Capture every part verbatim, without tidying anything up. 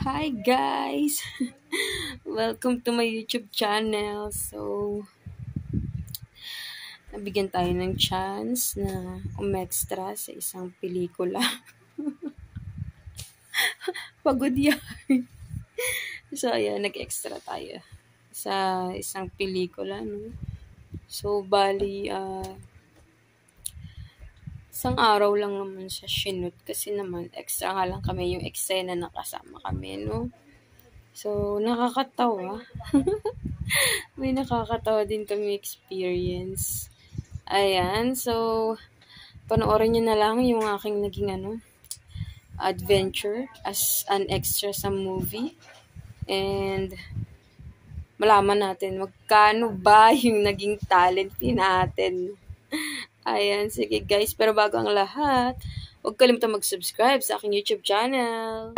Hi guys! Welcome to my YouTube channel. So, nabigyan tayo ng chance na umextra sa isang pelikula. Pagod yan. So, ayan, nag-extra tayo sa isang pelikula, no? So, bali, ah, uh, isang araw lang naman siya shoot kasi naman extra nga lang kami yung eksena na kasama kami, no? So, nakakatawa. May nakakatawa din kami experience. Ayan, so, panoorin nyo na lang yung aking naging ano, adventure as an extra sa movie. And, malaman natin magkano ba yung naging talent natin. Ayan, sige guys. Pero bago ang lahat, huwag kalimutan mag-subscribe sa aking YouTube channel.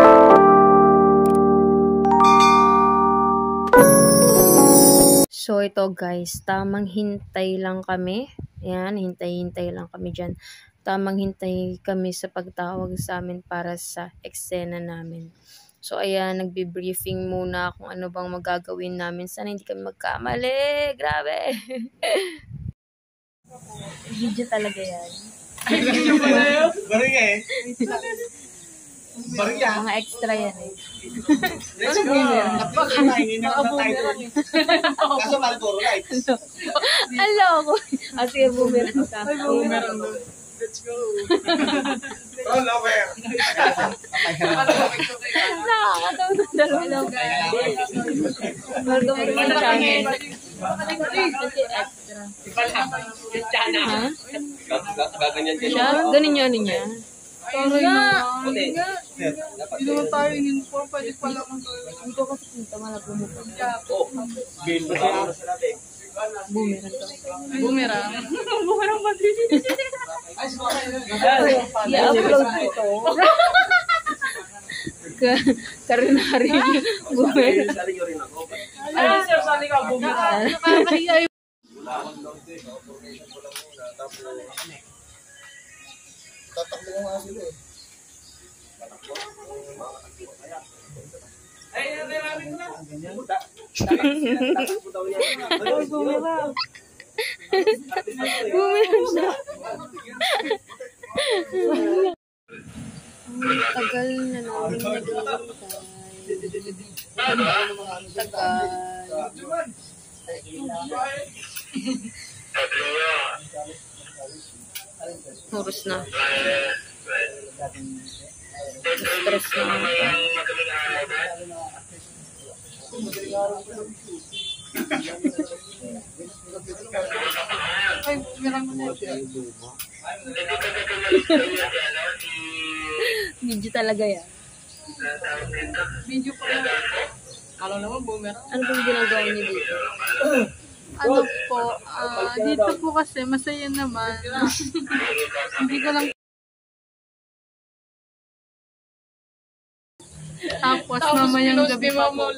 So, ito guys, tamang hintay lang kami. Ayan, hintay-hintay lang kami dyan. Tamang hintay kami sa pagtawag sa amin para sa eksena namin. So, ayan, nagbe-briefing muna kung ano bang magagawin namin. Sana hindi kami magkamali. Grabe! Video talaga yan. Baring eh. Baring yan. Mga extra yan eh. Let's go. Napakahingin na sa title. Kaso Malboro Lights. Hello ko. Ah, sige, boomerang ka. Boomerang. Let's go. Oh, lover. Nakakatawa ng dalawa. Welcome to my channel. Extra. Ha? Gaganyan ka Siya? Ganun yun, ano niya? Taray naman. Hindi naman tayo in-inform. Pwede pala kung tayo. Ito kasi punta malabo mo pa. Oh, bin ba siya? Boomerang ka. Boomerang. Boomerang ba din? I-upload ko ito. Karinari. Boomerang. Ay, sir, sali ka. Boomerang. Nakakahiya yung Tatakbo ko nga sila eh. Ay, nararaming na. Boomerang. Boomerang siya. Ang tagal na namin naghihintay. Tagal. Oras na. Stress na ako. ay, boomerang mo na. Video talaga yan. Video pa lang. Alam naman, boomerang. Ano bang ginagawa niyo dito? Ano po, ah, dito po kasi masaya naman. Hindi ko lang. Tapos mamayang gabi pa po.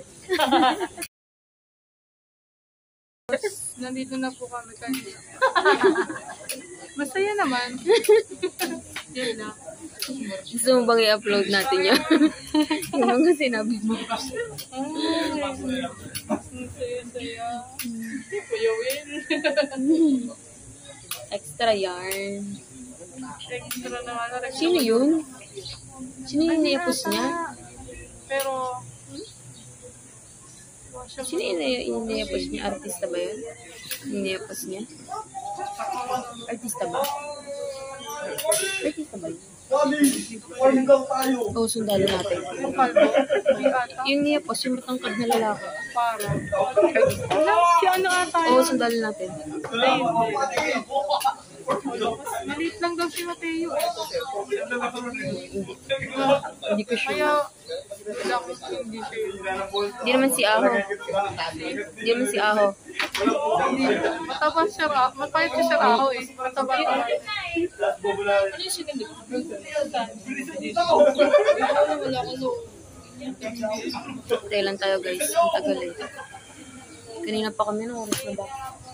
Nandito na po kami kanina. Masaya naman. Yan na. Gusto mo bang i-upload natin yan? Yung mga sinabi mo. Masaya-saya. Kuya Will. Extra yarn. Extra naman. Sino yun? Sino yung niapos niya? Pero, Sino yung niapos niya? Artista ba yun? Yung niapos niya? Artista ba? Artista ba yun? Warning lang tayo. Oo, sundalo natin. yung kalbo, yung ata, Yung niapos, yung matangkad na lalaki. parang. Ano? Si ano ata Oo, yun? sundalo natin. Maliit lang daw si Mateo eh. Hindi ko sure. Kaya, wala ko hindi siya yun. Hindi naman si Aho. Hindi naman si Aho. Mataba siya ra, mapayat siya sa raho eh. Mataba ka. Wala ko no. Tayo lang tayo guys. Ang tagal eh. Kanina pa kami ng oras na ba?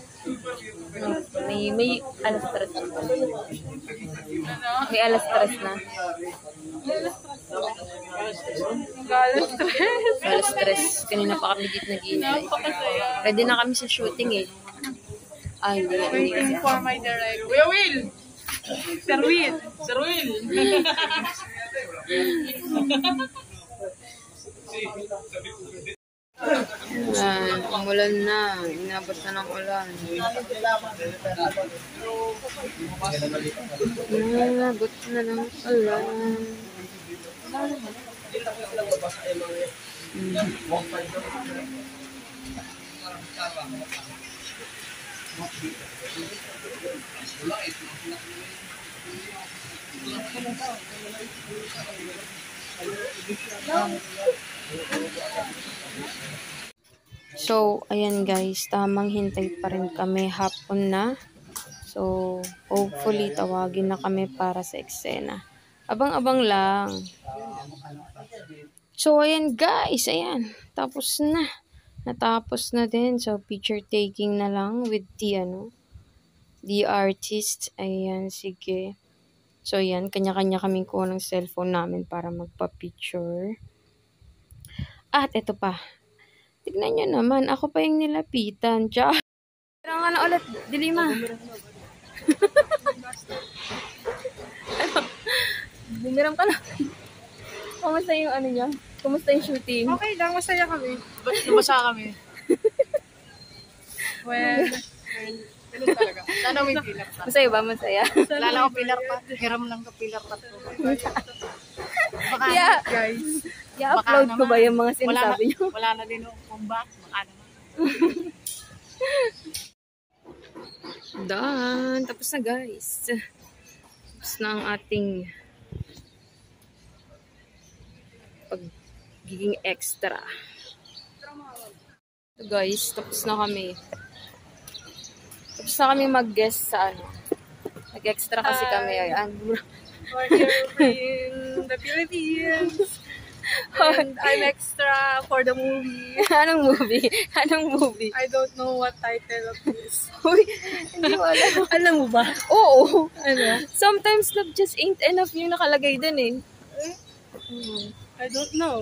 May, may alas tres na. May alas tres na. Gala stress. Wala stress. Kanina pa kami dito nag-iinay. Napakasaya. Ready na kami sa shooting eh. Ah, hindi nga. Hindi Waiting nga. for my direct. Kuya Will! Sir Will! Sir Will! Ayan, umulan na. Inabot na ng ulan. Inabot na ng ulan. Hmm. So, ayan guys, tamang hintay pa rin kami, hapon na. So, hopefully tawagin na kami para sa eksena. Abang-abang lang. So, ayan guys, ayan, tapos na. Natapos na din. So, picture taking na lang with the, ano, the artist. Ayan, sige. So, ayan, kanya-kanya kaming kuha ng cellphone namin para magpa-picture. At, eto pa. Tignan nyo naman, ako pa yung nilapitan. Tiyan. Kailangan ka na ulit, Dilima. Ano? Bumiram ka na. Kumusta yung ano niya? Kumusta yung shooting? Okay lang, masaya kami. Ba't lumasa kami? Well, ganun talaga. Sana may pilar pa. Masaya ba? Masaya? Lala ko pilar pa. Hiram lang ko pilar pa. Baka Yeah. guys. I-upload ko ba yung mga sinasabi wala niyo? na, wala na din yung comeback. Baka naman. Done. Tapos na guys. Tapos na ang ating pagiging extra. So guys, tapos na kami. Tapos na kami mag-guest sa ano. Nag-extra kasi Hi. kami. Ayan. We're here in the Philippines. And I'm extra for the movie. Anong movie? Anong movie? I don't know what title of this. Uy, hindi ko alam. Alam mo ba? Oo. Ano? Sometimes love just ain't enough yung nakalagay dun eh. Hmm. I don't know.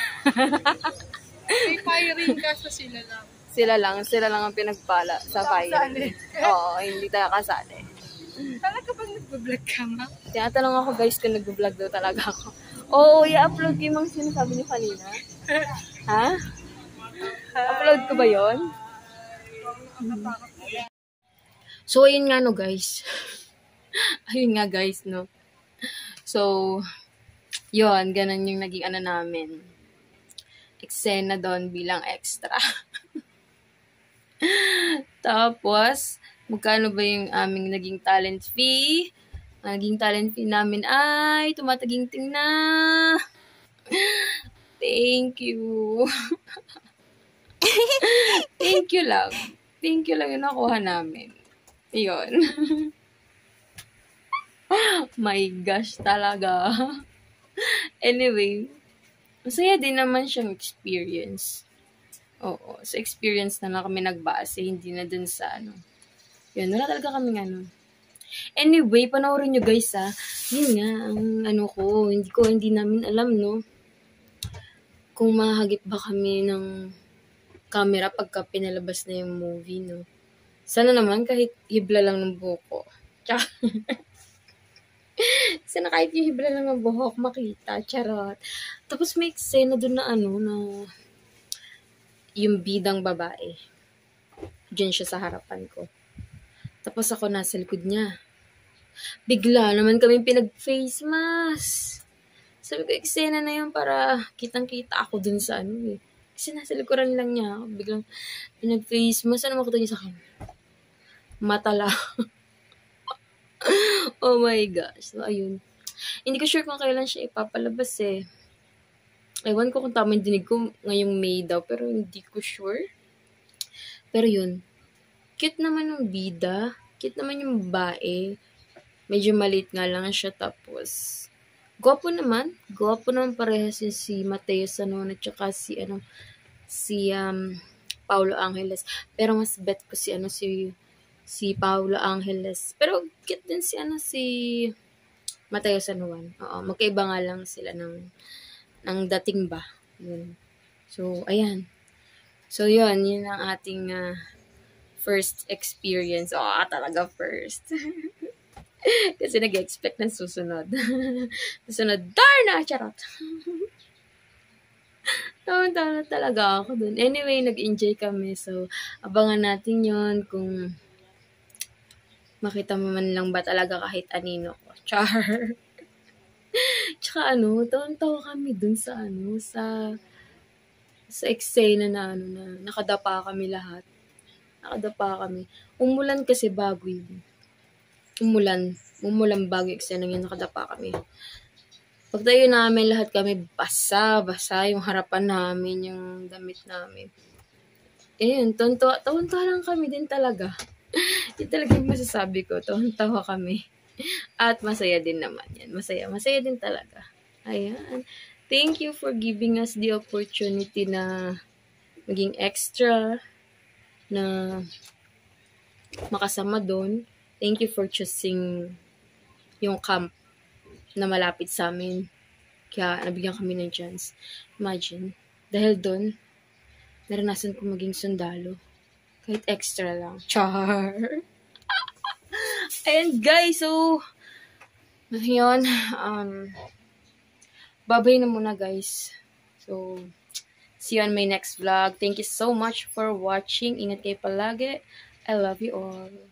May firing kasi sila lang. Sila lang, sila lang ang pinagpala sa fire. Kasali. Oo, hindi tayo kasali. Talaga bang nag-vlog ka nga? Tinatanong ako guys kung nag-vlog daw talaga ako. Oo, i-upload ko yung mga sinasabi niyo kanina. Ha? Upload ko ba yon? So, ayun nga no guys. Ayun nga guys no. So, yon, ganun yung naging ano namin. Eksena doon bilang extra. Tapos, magkano ba yung aming naging talent fee? Ang naging talent fee namin ay tumataginting na. Thank you. Thank you lang. Thank you lang yung nakuha namin. Yun. My gosh, talaga. Anyway, masaya din naman siyang experience. Oo, sa experience na lang kami nagbase, hindi na dun sa ano. Yun, wala talaga kaming ano. Anyway, panoorin nyo guys ha. Yun nga, ang ano ko, hindi ko, hindi namin alam no. Kung mahagip ba kami ng camera pagka pinalabas na yung movie no. Sana naman kahit hibla lang ng buhok. Tsaka, sana kahit yung hibla lang ng buhok makita. Charot. Tapos may eksena dun na ano na yung bidang babae. Diyan siya sa harapan ko. Tapos ako nasa likod niya. Bigla naman kami pinag-face mask. Sabi ko, eksena na yun para kitang-kita ako dun sa ano eh. Kasi nasa likuran lang niya. Biglang pinag-face mask. Ano makita niya sa akin? Mata lang. Oh my gosh. So, ayun. Hindi ko sure kung kailan siya ipapalabas eh. Ewan ko kung tama yung dinig ko ngayong May daw. Pero hindi ko sure. Pero yun. Cute naman yung bida. Cute naman yung babae. Medyo maliit nga lang siya. Tapos, gwapo naman. Gwapo naman parehas yung si Mateo Sanon at saka si, ano, si um, Paulo Angeles. Pero mas bet ko si, ano, si, si Paulo Angeles. Pero cute din si, ano, si Mateo Sanuan. Oo, magkaiba nga lang sila ng, ng dating ba. Yun. So, ayan. So, yun. Yun ang ating uh, first experience. Oh, talaga first. Kasi nag-expect ng susunod. Susunod, darna! Charot! Tawa-tawa talaga ako dun. Anyway, nag-enjoy kami. So, abangan natin yon kung makita mo man lang ba talaga kahit anino ko. Char! Tsaka ano, tawa-tawa kami dun sa ano, sa sa eksena na ano na nakadapa kami lahat. Nakadapa kami. Umulan kasi bago yun. Umulan. Umulan bago yung eksena yun, nakadapa kami. Pagtayo namin, lahat kami basa-basa yung harapan namin, yung damit namin. Ayun, tonto, tawa-tawa lang kami din talaga. Yun talaga yung masasabi ko, tawa-tawa kami. At masaya din naman yan. Masaya, masaya din talaga. Ayan. Thank you for giving us the opportunity na maging extra, na makasama doon. Thank you for choosing yung camp na malapit sa amin. Kaya nabigyan kami ng chance. Imagine, dahil doon, naranasan ko maging sundalo. Kahit extra lang. Char! Ayan guys, so, yun, um, babay na muna guys. So, see you on my next vlog. Thank you so much for watching. Ingat kayo palagi. I love you all.